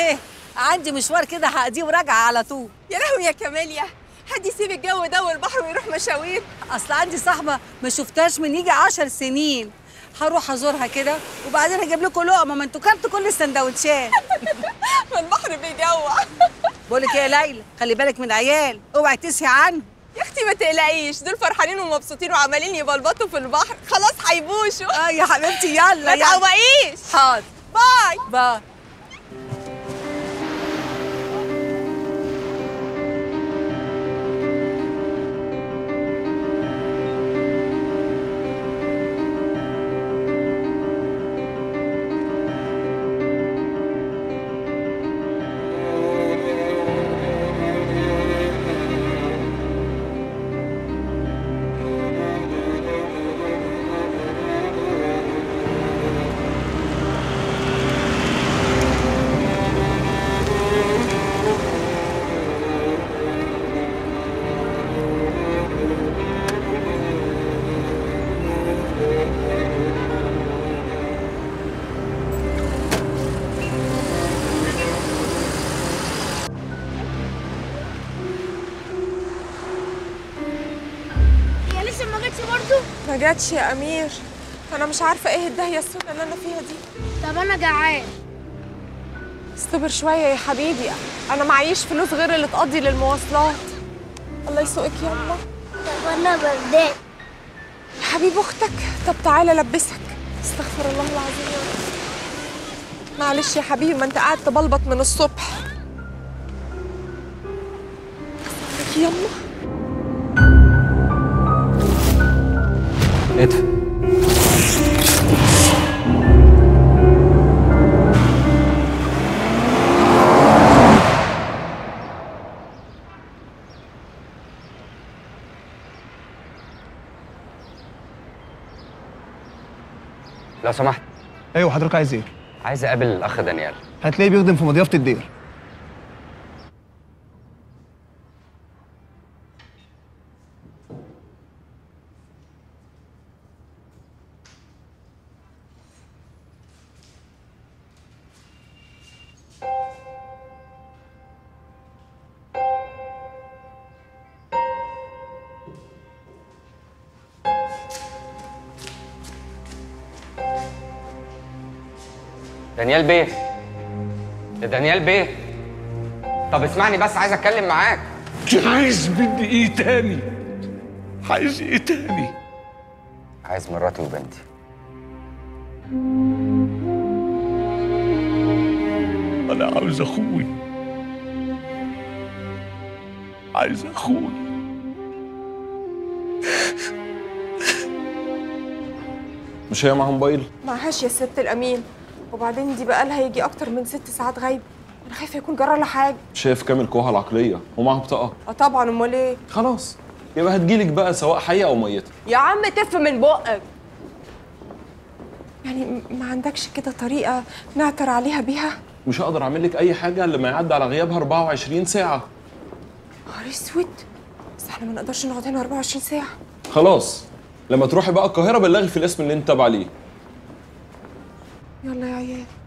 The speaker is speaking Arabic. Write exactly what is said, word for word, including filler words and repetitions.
ايه، عندي مشوار كده هقضيه وراجعه على طول. يا لهوي يا كماليا، حد يسيب الجو ده والبحر ويروح مشاوير؟ اصل عندي صاحبه ما شفتهاش من يجي عشر سنين، هروح ازورها كده وبعدين هجيب لكم لقمه، ما انتوا كلتوا كل السندوتشات. ما البحر بيجوع. بقول لك ايه يا ليلى، خلي بالك من العيال، اوعي تسهي عنه. يا اختي ما تقلقيش، دول فرحانين ومبسوطين وعمالين يبلبطوا في البحر، خلاص هيبوشوا. اه يا حبيبتي يلا ما يلا. تعوقيش. حاضر. باي باي. ما جاتش يا امير، انا مش عارفه ايه الدهيه السوداء اللي انا فيها دي. طب انا جعان. استبر شويه يا حبيبي، انا معيش فلوس غير اللي تقضي للمواصلات. الله يسوقك يما. طب انا بردان يا حبيب اختك، طب تعالى لبسك. استغفر الله العظيم يا رب. معلش يا حبيبي، ما انت قاعد تبلبط من الصبح. استغفرك يما. ادفع. لو سمحت. ايوه حضرتك عايز ايه؟ عايز اقابل الاخ دانيال. هتلاقيه بيخدم في مضيافه الدير. دانيال بيه، يا دانيال بيه، طب اسمعني بس، عايز اتكلم معاك. عايز مني ايه تاني؟ عايز ايه تاني؟ عايز مراتي وبنتي. انا عاوز اخوي، عايز اخوي. مش هي معاها موبايل؟ معهاش يا ست الامين، وبعدين دي بقى لها يجي اكتر من ست ساعات غايبه، انا خايفه يكون جرى لها حاجه. مش هي في كامل قواها العقليه ومعاها بطاقه؟ اه طبعا، امال ايه؟ خلاص يبقى هتجيلك بقى سواء حيه او ميته. يا عم تف من بقك. يعني ما عندكش كده طريقه نعثر عليها بيها؟ مش هقدر اعمل لك اي حاجه الا لما يعدي على غيابها أربعة وعشرين ساعه. نهار اسود، بس احنا ما نقدرش نقعد هنا أربعة وعشرين ساعه. خلاص لما تروحي بقى القاهره بلغي في الاسم اللي انت تابعه ليه. يلا يا عيال.